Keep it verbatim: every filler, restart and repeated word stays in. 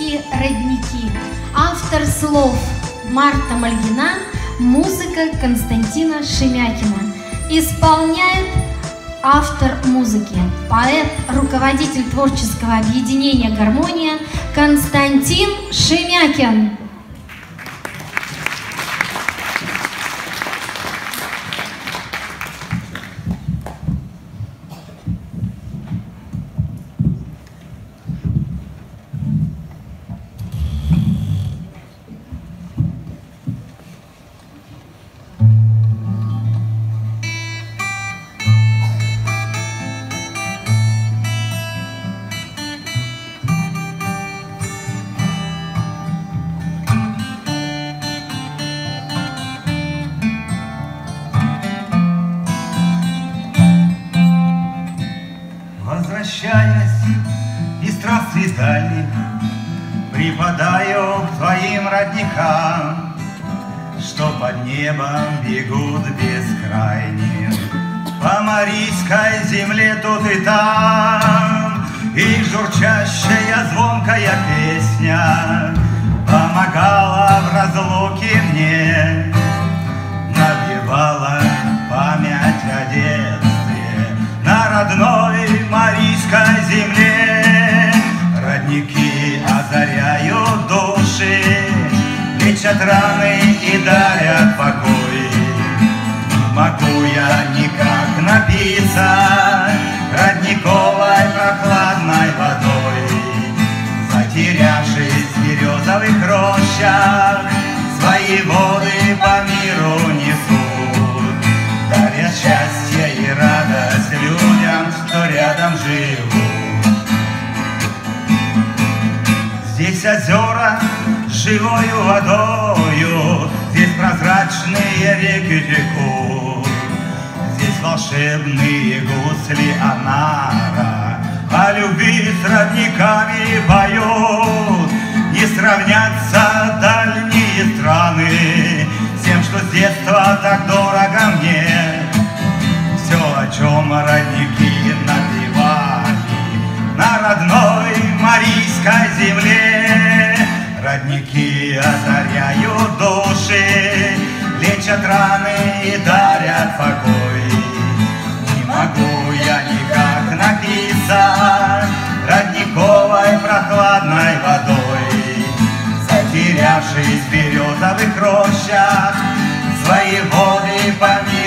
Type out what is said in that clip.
песни «Родники». Автор слов Марта Мальгина, музыка Константина Шемякина. Исполняет автор музыки, поэт, руководитель творческого объединения «Гармония» Константин Шемякин. Возвращаясь из трасс свидальных, припадаю к твоим родникам, что под небом бегут бескрайним по Марийской земле тут и там. Их журчащая звонкая песня помогала в разлуке мне, навевала память о детстве на родной Марийской земле. Родники озаряют души, лечат раны и дарят покой. Не могу я никак напиться родниковой прохладной водой, затерявшись в березовых рощах, свои воды по миру несут, дарят счастье и радость людям, что рядом живут. Здесь озера с живою водою, здесь прозрачные реки текут, здесь волшебные гусли Анара о любви с родниками поют. Не сравнятся дальние страны с тем, что с детства так дорого мне. Все, о чем родники напевали на родной Марийской земле. Родники озаряют души, лечат раны и дарят покой. Не могу я никак напиться родниковой прохладной водой, затерявшись в березовых рощах, свои воды по миру